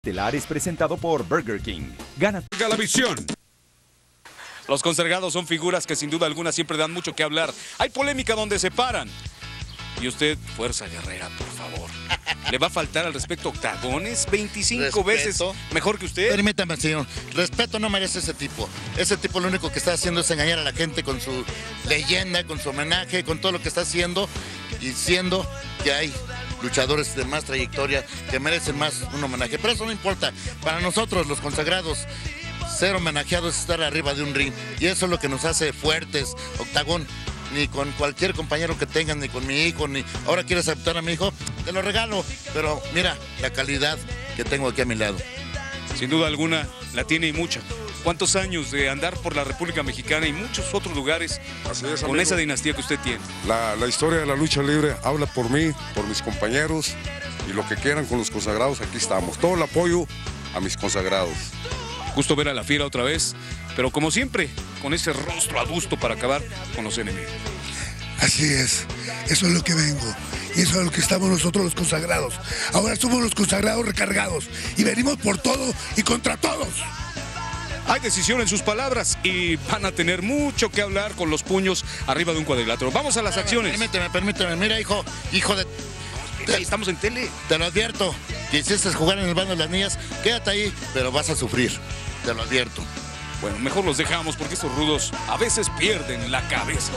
Estelar es presentado por Burger King. Gana Galavisión. Los consagrados son figuras que sin duda alguna siempre dan mucho que hablar. Hay polémica donde se paran. Y usted, fuerza guerrera, por favor. ¿Le va a faltar al respecto octagones? 25 ¿Respeto? Veces mejor que usted. Permítame, señor. Respeto no merece ese tipo. Ese tipo lo único que está haciendo es engañar a la gente con su leyenda, con su homenaje, con todo lo que está haciendo. Y siendo que hay luchadores de más trayectoria que merecen más un homenaje. Pero eso no importa. Para nosotros, los consagrados, ser homenajeados es estar arriba de un ring. Y eso es lo que nos hace fuertes. Octagón, ni con cualquier compañero que tengan, ni con mi hijo, ni ahora quieres aceptar a mi hijo, te lo regalo. Pero mira la calidad que tengo aquí a mi lado. Sin duda alguna, la tiene y mucha. ¿Cuántos años de andar por la República Mexicana y muchos otros lugares con esa dinastía que usted tiene? La historia de la lucha libre habla por mí, por mis compañeros, y lo que quieran con los consagrados, aquí estamos. Todo el apoyo a mis consagrados. Gusto ver a la fiera otra vez, pero como siempre, con ese rostro adusto para acabar con los enemigos. Así es, eso es lo que vengo, y eso es lo que estamos nosotros los consagrados. Ahora somos los consagrados recargados, y venimos por todo y contra todos. Hay decisión en sus palabras y van a tener mucho que hablar con los puños arriba de un cuadrilátero. Vamos a las acciones. Permíteme, mira, hijo de... Estamos en tele. Te lo advierto, quisiste jugar en el bando de las niñas, quédate ahí, pero vas a sufrir, te lo advierto. Bueno, mejor los dejamos porque estos rudos a veces pierden la cabeza.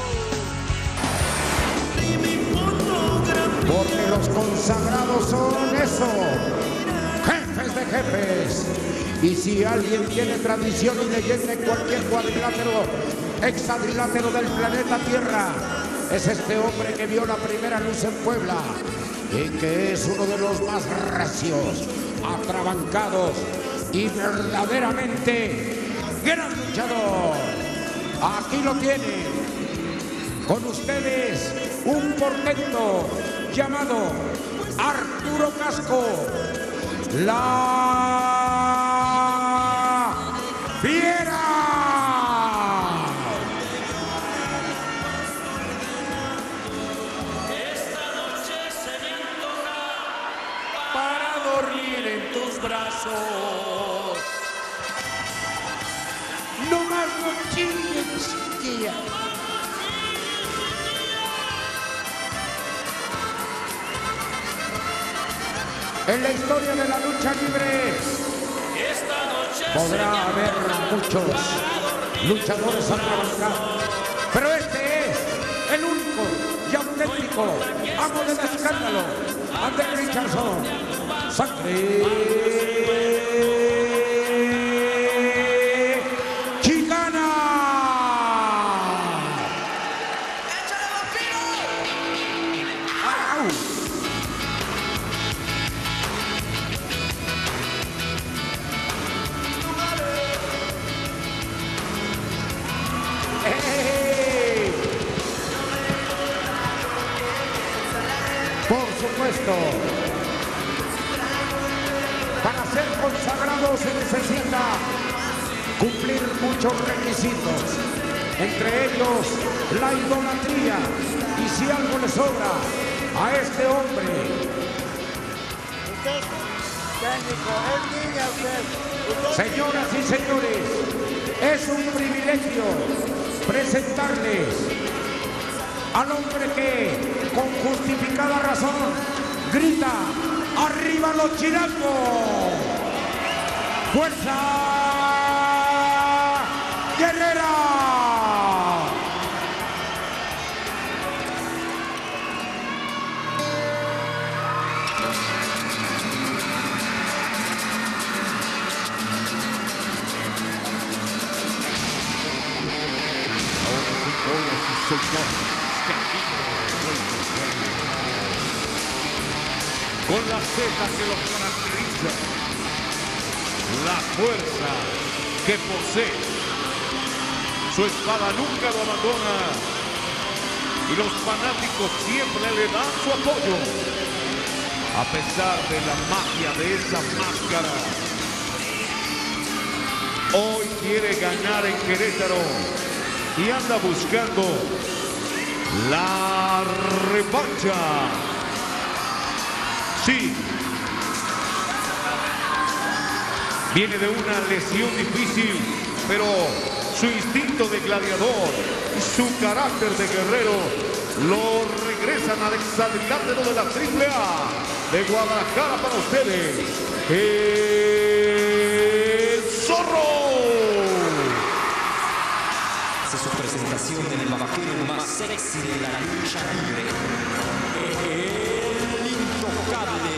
Porque los consagrados son eso, jefes de jefes. Y si alguien tiene tradición y leyenda en cualquier cuadrilátero, hexadrilátero del planeta Tierra, es este hombre que vio la primera luz en Puebla y que es uno de los más recios, atrabancados y verdaderamente gran luchador. Aquí lo tienen, con ustedes un portento llamado Arturo Casco, la Fiera. Esta noche se me antoja para dormir en tus brazos. No más no chilles, chiquilla. En la historia de la lucha libre Esta noche podrá haber muchos luchadores atrabancados, pero este es el único y auténtico amo del escándalo, André Richardson, sangre chicana. ¡Au! Por supuesto, para ser consagrado se necesita cumplir muchos requisitos, entre ellos la idolatría, y si algo le sobra a este hombre. Usted, técnico, es niña usted. Señoras y señores, es un privilegio presentarles al hombre que, con justificada razón, grita: ¡arriba los chilangos! ¡Fuerza guerrera! Con la ceja que lo caracteriza, la fuerza que posee, su espada nunca lo abandona y los fanáticos siempre le dan su apoyo, a pesar de la magia de esa máscara. Hoy quiere ganar en Querétaro y anda buscando la revancha. Sí. Viene de una lesión difícil, pero su instinto de gladiador y su carácter de guerrero lo regresan al exadrilátero de la AAA de Guadalajara para ustedes, el Zorro. Hace su presentación en el vaquero más sexy de la lucha libre, el Intocable.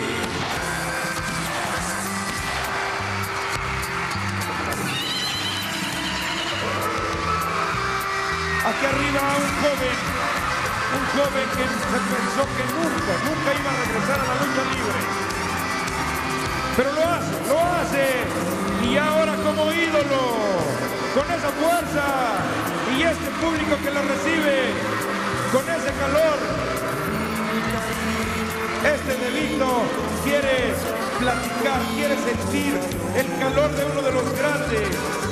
Aquí arriba un joven que se pensó que nunca iba a regresar a la lucha libre. Pero lo hace, y ahora como ídolo, con esa fuerza, y este público que lo recibe, con ese calor. Este Delito quiere platicar, quiere sentir el calor de uno de los grandes.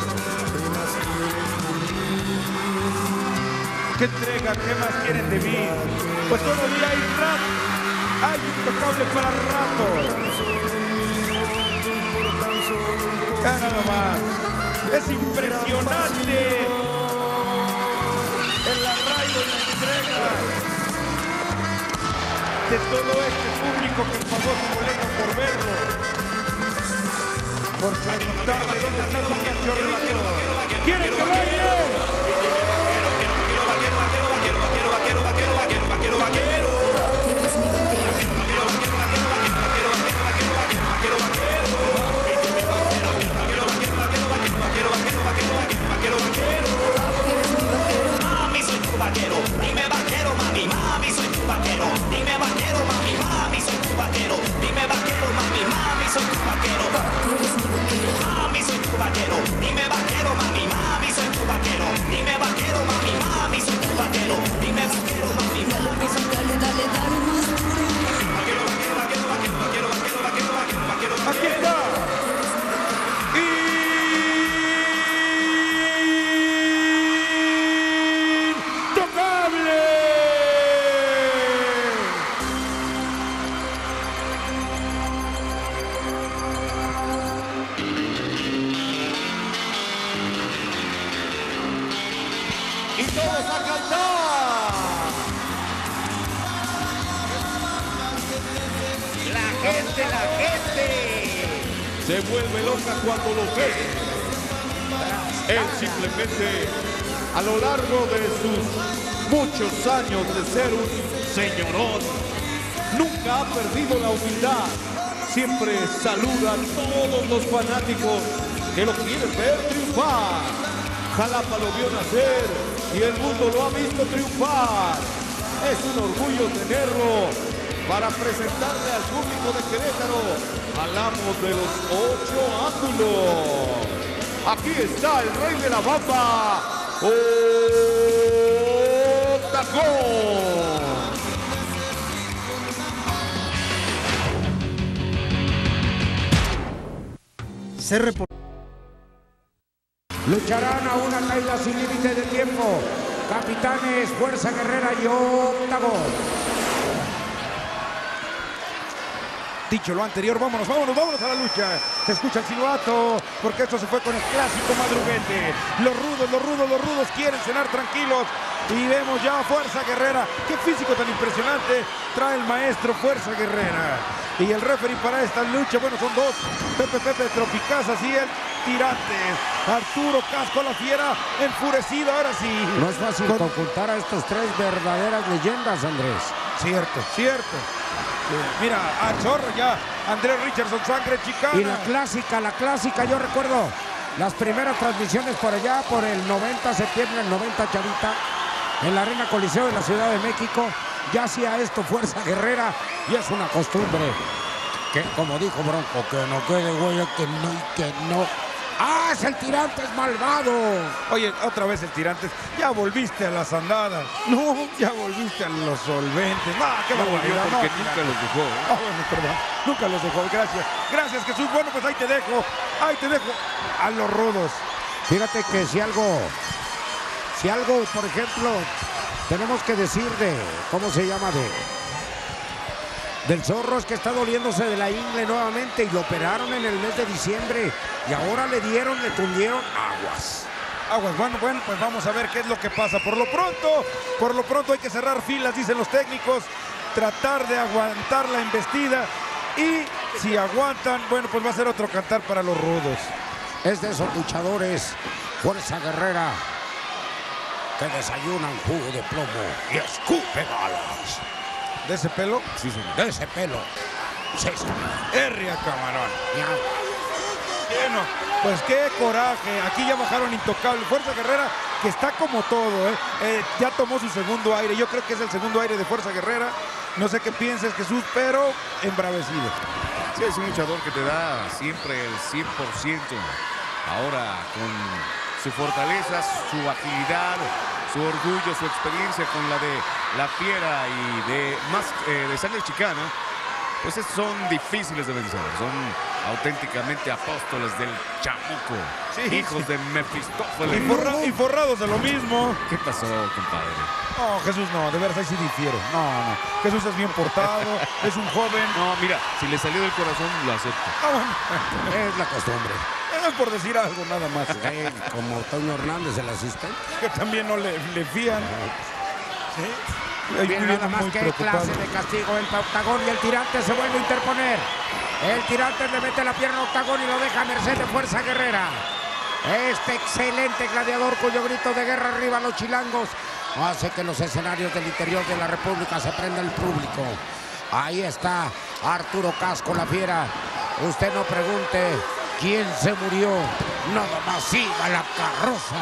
¿Qué entrega? ¿Qué más quieren de mí? Pues todavía hay rap, hay Intocable para rato. Nada más. Es impresionante el arraigo y la entrega de todo este público que pagó su boleto por verlo. Por preguntarle dónde está su cachorrito. ¿Quieren que baile? Mami, soy tu vaquero, dime vaquero, mami, mami, soy tu vaquero, dime vaquero, mami, mami, soy tu vaquero, dime vaquero, mami, mami, soy tu vaquero, mami, soy tu vaquero, dime vaquero, mami, mami, soy tu vaquero, dime vaquero, mami, mami, soy tu vaquero, dime vaquero, mami, mami, soy tu vaquero. Aquí está. Intocable. Y todos a cantar. La gente Se vuelve loca cuando lo ve. Él simplemente, a lo largo de sus muchos años de ser un señorón, nunca ha perdido la humildad. Siempre saluda a todos los fanáticos que lo quieren ver triunfar. Jalapa lo vio nacer y el mundo lo ha visto triunfar. Es un orgullo tenerlo para presentarle al público de Querétaro al amo de los 8 ángulos. Aquí está el rey de la bamba, Octagón. lucharán a una caída sin límite de tiempo. Capitanes, Fuerza Guerrera y Octagón. Dicho lo anterior, vámonos a la lucha. Se escucha el silbato, porque esto se fue con el clásico madruguete. Los rudos quieren cenar tranquilos. Y vemos ya a Fuerza Guerrera. Qué físico tan impresionante trae el maestro Fuerza Guerrera. Y el referee para esta lucha, bueno, son dos. Pepe Tropicazas y el Tirantes. Arturo Casco, la fiera, enfurecido, ahora sí. No es fácil conjuntar a estos tres verdaderas leyendas, Andrés. Cierto. Mira, a chorro ya, Andrés Richardson, sangre chicana. Y la clásica, yo recuerdo las primeras transmisiones por allá, por el 90 septiembre, el 90 Chavita, en la Arena Coliseo de la Ciudad de México, ya hacía esto Fuerza Guerrera, y es una costumbre, que como dijo Bronco, que no quede huella, que no. ¡Ah, es el Tirantes malvado! Oye, otra vez el Tirantes. Ya volviste a las andadas. No, ya volviste a los solventes. No, qué barbaridad. Porque nunca los dejó. Bueno, perdón. Nunca los dejó. Gracias, Jesús. Bueno, pues ahí te dejo. A los rudos. Fíjate que si algo, por ejemplo, tenemos que decir de, ¿cómo se llama? del Zorro es que está doliéndose de la ingle nuevamente y lo operaron en el mes de diciembre y ahora le tundieron aguas. Bueno, pues vamos a ver qué es lo que pasa. Por lo pronto hay que cerrar filas, dicen los técnicos, tratar de aguantar la embestida y si aguantan, bueno, pues va a ser otro cantar para los rudos. Es de esos luchadores, fuerza guerrera, que desayunan jugo de plomo y escupe balas. ¿De ese pelo? Sí, señor. De ese pelo. Sí, señor. Herria, camarón. Bueno, pues qué coraje. Aquí ya bajaron Intocable. Fuerza Guerrera, que está como todo, ya tomó su segundo aire. Yo creo que es el segundo aire de Fuerza Guerrera. No sé qué pienses, Jesús, pero embravecido. Sí, es un luchador que te da siempre el 100%. Ahora, con su fortaleza, su agilidad, su orgullo, su experiencia con la de La Fiera y de Sangre Chicana, pues son difíciles de vencer. Son auténticamente apóstoles del chamuco. Sí, hijos de Mefistófeles. Y forrados de lo mismo. ¿Qué pasó, compadre? No, Jesús no, de verdad ahí sí difiero. No. Jesús es bien portado, es un joven. No, mira, si le salió del corazón, lo acepto. Bueno. Es la costumbre. Es por decir algo, nada más. Como Toño Hernández, el asistente. Que también no le fían. ¿Sí? Bien, nada más que clase de castigo el octagón y el tirante se vuelve a interponer. El tirante le mete la pierna al octagón y lo deja a merced de Fuerza Guerrera. Este excelente gladiador cuyo grito de guerra arriba a los chilangos hace que los escenarios del interior de la República se prenda el público. Ahí está Arturo Casco, La Fiera. Usted no pregunte quién se murió, nada más siga la carroza.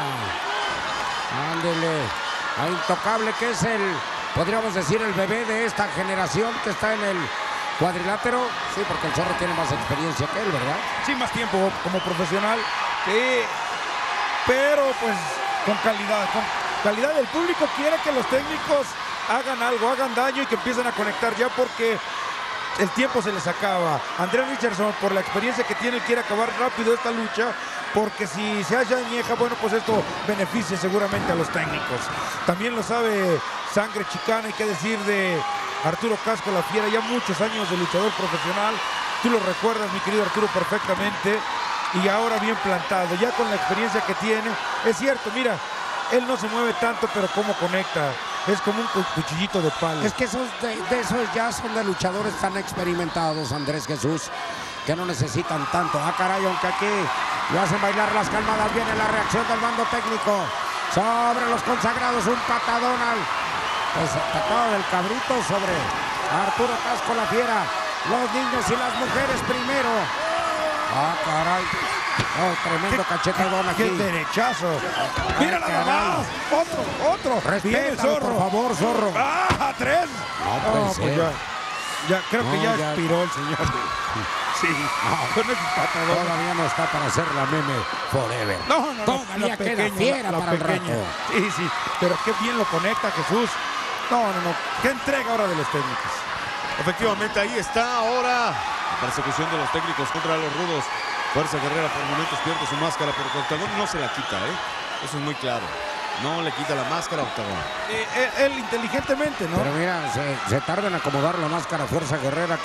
Ándele a Intocable, que es podríamos decir, el bebé de esta generación que está en el cuadrilátero. Sí, porque el Zorro tiene más experiencia que él, ¿verdad? Sí, más tiempo como profesional. Sí, pero pues con calidad. El público quiere que los técnicos hagan algo, hagan daño y que empiecen a conectar ya porque el tiempo se les acaba. André Richardson, por la experiencia que tiene, quiere acabar rápido esta lucha, porque si se halla añeja, bueno, pues esto beneficia seguramente a los técnicos. También lo sabe Sangre Chicana, hay que decir de Arturo Casco, La Fiera, ya muchos años de luchador profesional. Tú lo recuerdas, mi querido Arturo, perfectamente. Y ahora bien plantado, ya con la experiencia que tiene. Es cierto, mira, él no se mueve tanto, pero cómo conecta. Es como un cuchillito de palo. Es que esos ya son de luchadores tan experimentados, Andrés Jesús, que no necesitan tanto. Ah, caray, aunque aquí lo hacen bailar las calmadas. Viene la reacción del mando técnico sobre los consagrados. Un patadón al patado del cabrito sobre Arturo Casco, La Fiera. Los niños y las mujeres primero. Ah, caray. Oh, tremendo cachetadón aquí. ¡Qué derechazo! ¡Mira nada más! ¡Otro! Respétalo, por favor, Zorro. ¡Ah, 3! No puede ser. Ya creo que ya expiró el señor. Sí. Todavía no está para hacer la meme forever. No. Todavía queda Fiera para el rato. Sí. Pero qué bien lo conecta Jesús. No. ¿Qué entrega ahora de los técnicos? Efectivamente, ahí está ahora la persecución de los técnicos contra los rudos. Fuerza Guerrera por momentos pierde su máscara, pero Octagón no se la quita, Eso es muy claro. No le quita la máscara a Octagón. Él inteligentemente, ¿no? Pero mira, se tarda en acomodar la máscara. Fuerza Guerrera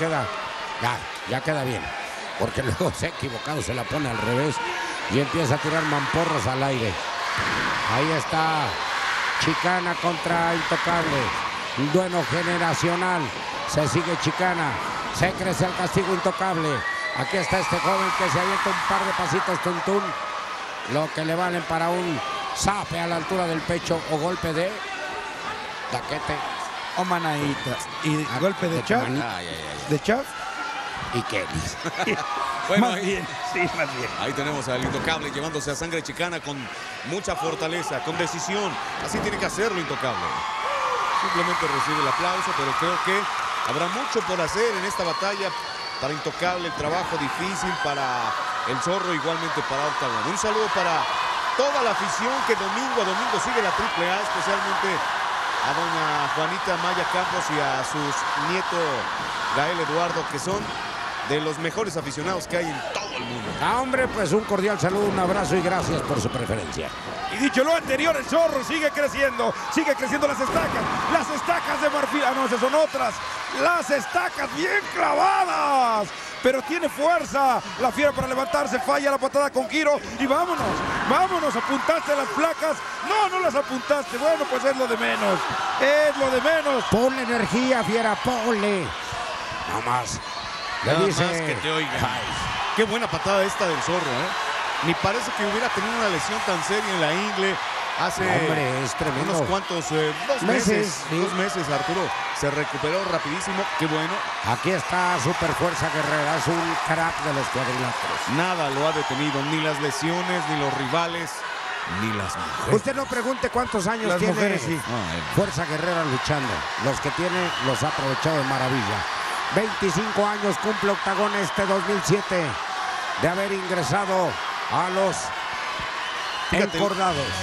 ya queda bien. Porque luego se ha equivocado, se la pone al revés y empieza a tirar mamporros al aire. Ahí está Chicana contra Intocable. Duelo generacional. Se sigue Chicana. Se crece el castigo Intocable. Aquí está este joven que se avienta un par de pasitos tuntún, lo que le valen para un zape a la altura del pecho o golpe de taquete o manadita. Y golpe de chaf. De chaf y Kelly. Bueno, más bien. Ahí tenemos al Intocable llevándose a Sangre Chicana con mucha fortaleza, con decisión. Así tiene que hacerlo Intocable. Simplemente recibe el aplauso, pero creo que habrá mucho por hacer en esta batalla. Para Intocable, el trabajo difícil, para el Zorro, igualmente para Octagón. Un saludo para toda la afición que domingo a domingo sigue la AAA, especialmente a doña Juanita Maya Campos y a sus nietos Gael Eduardo, que son de los mejores aficionados que hay en todo el mundo. Hombre, pues un cordial saludo, un abrazo y gracias por su preferencia. Y dicho lo anterior, el Zorro sigue creciendo las estacas de marfil. Ah, no, esas son otras. Las estacas bien clavadas. Pero tiene fuerza la Fiera para levantarse, falla la patada con giro y vámonos, apuntaste las placas, no las apuntaste, bueno, pues es lo de menos. Ponle energía, Fiera, ponle. No más. Le Nada dice... más que te oigan. Qué buena patada esta del Zorro, Ni parece que hubiera tenido una lesión tan seria en la ingle hace es tremendo. unos cuantos, 2 meses. Sí. 2 meses, Arturo. Se recuperó rapidísimo, qué bueno. Aquí está Super Fuerza Guerrera, es un crack de los cuadriláteros. Nada lo ha detenido, ni las lesiones, ni los rivales, ni las mujeres. Usted no pregunte cuántos años Las tiene mujeres, sí. Fuerza Guerrera luchando. Los que tiene los ha aprovechado de maravilla. 25 años cumple Octagón este 2007 de haber ingresado a los encordados.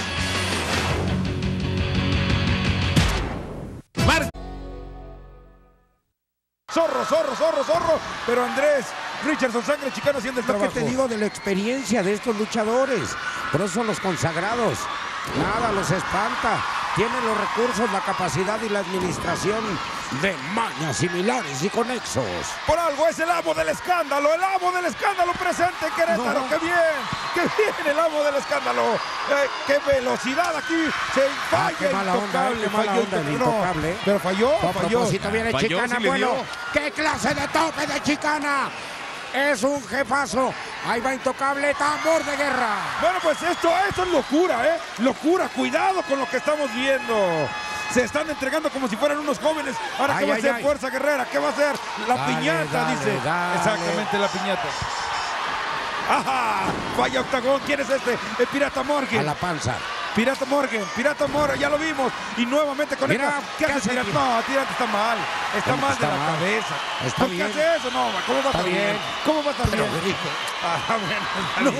Zorro, pero Andrés Richardson, Sangre Chicana, haciendo el Lo trabajo. que te digo de la experiencia de estos luchadores, por eso son los consagrados, nada los espanta, tienen los recursos, la capacidad y la administración de mañas similares y conexos. Por algo es el amo del escándalo presente en Querétaro. No. ¡Qué bien el amo del escándalo! ¡Qué velocidad aquí! Falla qué mala onda, qué mala onda el Intocable. Pero falló. A propósito viene Falló, Chicana, sí le bueno, dio. ¿qué clase de tope de Chicana? Es un jefazo. Ahí va Intocable, tambor de guerra. Bueno, pues esto es locura, Locura, cuidado con lo que estamos viendo. Se están entregando como si fueran unos jóvenes. Ahora, ¿qué va a hacer Fuerza Guerrera? ¿Qué va a hacer? La piñata, dice. Dale. Exactamente, la piñata. ¡Ajá! Falla Octagón. ¿Quién es este? El Pirata Morgan. A la panza. Pirata Morgan, ya lo vimos. Y nuevamente conecta. Mira, ¿Qué hace Pirata? No, Pirata está mal. Está mal de la cabeza. Está ¿Por qué bien. hace eso? No, ¿cómo va a estar bien? ¿Cómo va a estar Pero bien? grito. Bueno,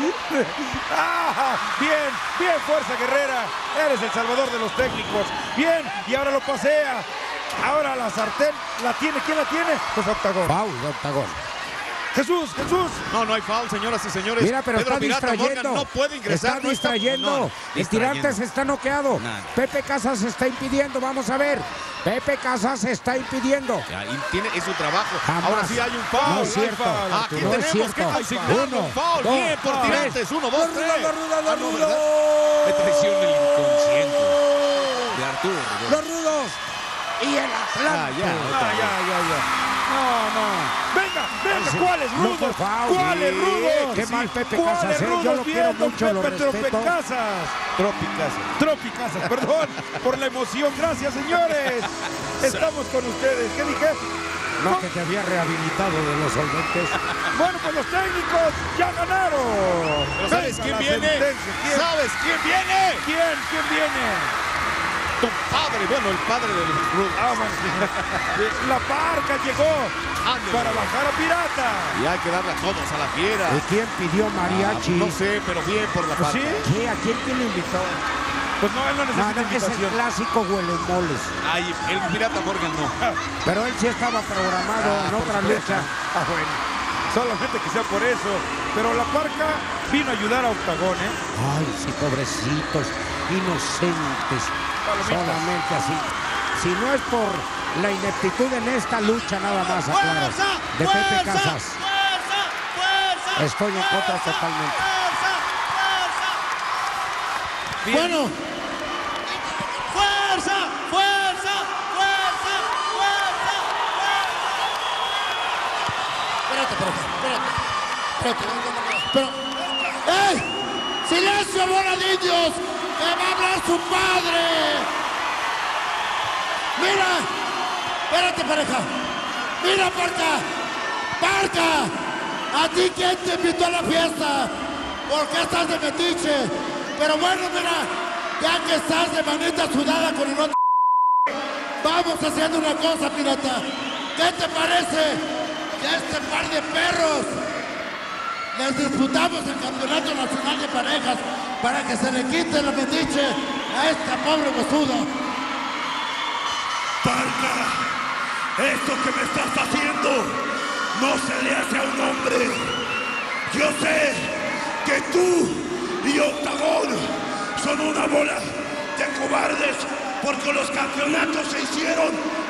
bien, Fuerza Guerrera. Eres el salvador de los técnicos. Bien, y ahora lo pasea. Ahora la sartén la tiene. ¿Quién la tiene? Pues Octagón. Foul de Octagón. Jesús. No hay foul, señoras y señores. Mira, pero Pedro está Pirata distrayendo. Morgan no puede ingresar. Está distrayendo. El tirante se está noqueado. Nada. Pepe Casas se está impidiendo. Vamos a ver. Pepe Casas se está impidiendo. Ya, y es su trabajo. Jamás. Ahora sí hay un foul. No es cierto. Aquí No es tenemos que cierto. consignar Uno, un foul. dos, Bien por tres. tirantes. 1, 2, 3. Los rudos. Me traición el inconsciente de Arturo. Los rudos. Y el Atlante. Ya. No. Venga. ¿Cuáles No fue rudos? foul. ¿Cuáles rudos? Qué mal Pepe ¿Cuáles Casas, rudos? yo lo Bien, quiero don mucho, lo Pepe respeto. Tropicasas, perdón, por la emoción. Gracias, señores. Estamos con ustedes. ¿Qué dije? No, que te había rehabilitado de los solventes. Bueno, pues los técnicos ya ganaron. Pero ¿sabes Venga quién la viene? sentencia. ¿Sabes quién viene? ¿Quién viene? Tu padre, bueno, el padre de los rudos. La Parca llegó para bajar a Pirata. Y hay que darle a todos a la Fiera. ¿Y quién pidió mariachi? No sé, pero bien por la Parca. ¿Sí? ¿Qué? ¿A quién lo invitó? Pues no, él no necesita Es el invitación. clásico huele moles. Ay, el Pirata Morgan no. Pero él sí estaba programado en otra lucha. Bueno, solamente que sea por eso. Pero la Parca vino a ayudar a Octagón, Ay, sí, pobrecitos, inocentes. Palomitas. Solamente así. Si no es por la ineptitud en esta lucha, nada más, aclaro. De Pepe Casas. Estoy en contra totalmente. Bueno, Espérate. ¡Ey! ¡Silencio, bola de indios! ¡Que va a hablar su padre! ¡Mira! Espérate, pareja. ¡Mira, Parca! ¿A ti quién te invitó a la fiesta? ¿Por qué estás de metiche? Pero bueno, mira, ya que estás de manita sudada con el otro... Vamos haciendo una cosa, pirata. ¿Qué te parece que este par de perros les disputamos el Campeonato Nacional de Parejas para que se le quite la metiche a esta pobre huesuda? Parca, esto que me estás haciendo no se le hace a un hombre. Yo sé que tú y Octagón son una bola de cobardes, porque los campeonatos se hicieron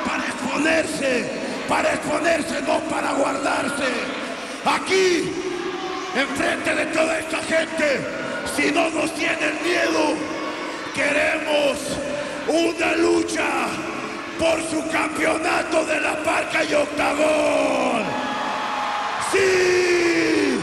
para exponerse, no para guardarse. Aquí, enfrente de toda esta gente, si no nos tienen miedo, queremos una lucha por su campeonato de la Parca y Octagón. ¡Sí!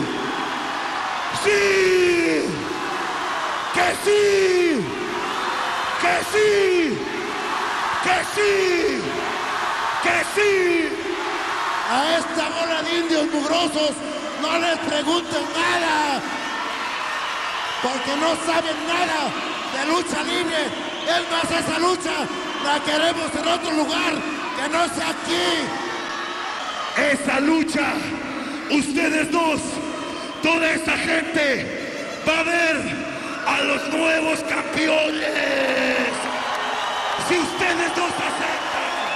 ¡Sí! ¡Que sí! ¡Que sí! ¡Que sí! ¡Que sí! A esta bola de indios mugrosos no les pregunten nada, porque no saben nada de lucha libre. Es más, esa lucha la queremos en otro lugar, que no sea aquí. Esa lucha, ustedes dos, toda esta gente va a ver a los nuevos campeones. Si ustedes dos aceptan.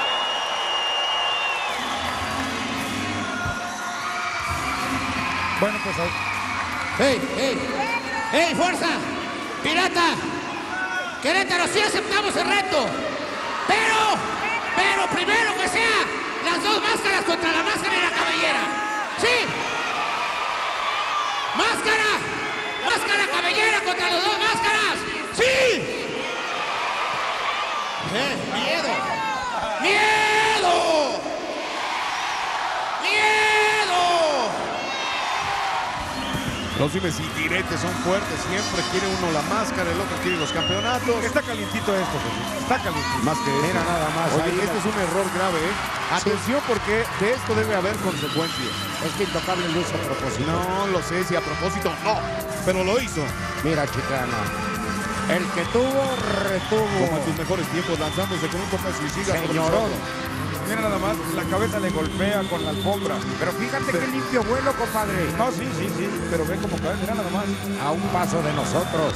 Bueno, pues... ¡Ey, fuerza! ¡Pirata! Querétaro, sí aceptamos el reto. Pero primero que sea las dos máscaras contra la máscara y la cabellera. ¡Sí! ¡Máscara, cabellera contra las dos máscaras! ¡Sí! ¡Miedo! Los dimes y diretes son fuertes, siempre quiere uno la máscara, el otro quiere los campeonatos. Está calientito esto, Jesús. Está calientito. Más que eso. Mira nada más. Oye, ahí este es un error grave, ¿eh? Atención, porque de esto debe haber consecuencias. Es que Intocable lo hizo a propósito. No lo sé si a propósito no, pero lo hizo. Mira, Chicana. El que tuvo, retuvo. Como en sus mejores tiempos, lanzándose con un toque suicida. Señorón. Mira nada más, la cabeza le golpea con la alfombra. Pero fíjate qué limpio vuelo, compadre. No, sí, pero ve cómo cae, mira nada más. A un paso de nosotros.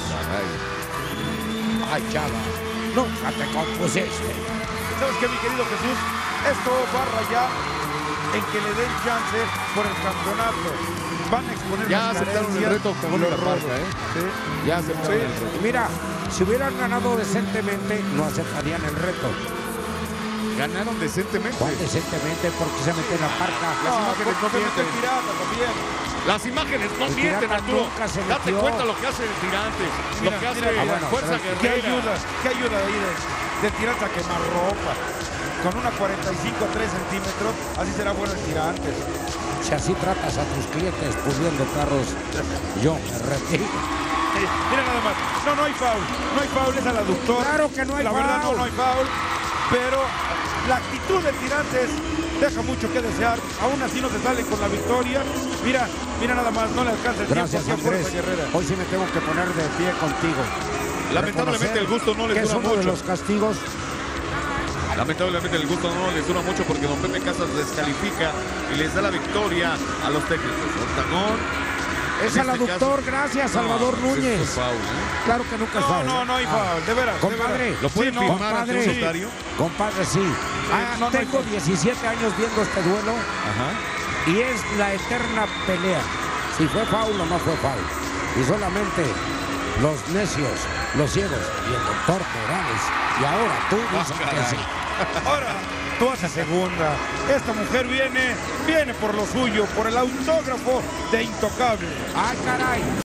Ay, chava, nunca te compusiste. ¿Sabes qué, mi querido Jesús? Esto va a rayar en que le den chance por el campeonato. Van a exponer ya aceptaron el reto con la Parca, ¿eh? Sí. Ya aceptaron el reto. Mira, si hubieran ganado decentemente, no aceptarían el reto. Ganaron decentemente. ¿Cuál decentemente? Porque se metió en la Parca. Las imágenes no mienten. Pirata también. Las imágenes no mienten, Arturo. Date cuenta lo que hace el tirante, lo que hace la Fuerza Guerrera. ¿Qué ayuda ahí de tirante a quemarropa? Con una 45-3 centímetros, así será bueno el tirante. Si así tratas a tus clientes puliendo carros, yo me retiro. Mira nada más. No hay foul. No hay foul, es al aductor. Claro que no hay foul. La verdad no hay foul. Pero la actitud de Tirantes deja mucho que desear. Aún así no se sale con la victoria. Mira nada más, no le alcanza el Gracias, tiempo. Andrés. Fuerza Guerrera. Hoy sí me tengo que poner de pie contigo. Lamentablemente el gusto no les dura mucho. Es uno de los castigos. Lamentablemente el gusto no les dura mucho porque don Pepe Casas descalifica y les da la victoria a los técnicos. Octagón. Es al aductor, gracias, Salvador Núñez. Es foul, ¿eh? Claro que nunca es foul. No hay foul, de veras. Compadre, ¿Lo pueden firmar compadre, ante un notario? Compadre, sí. Tengo 17 años viendo este duelo. Y es la eterna pelea. Si fue foul o no fue foul. Y solamente los necios, los ciegos y el doctor Morales. Y ahora tú dices que sí. Ahora tú haces segunda. Esta mujer viene por lo suyo, por el autógrafo de Intocable. ¡Ay, caray!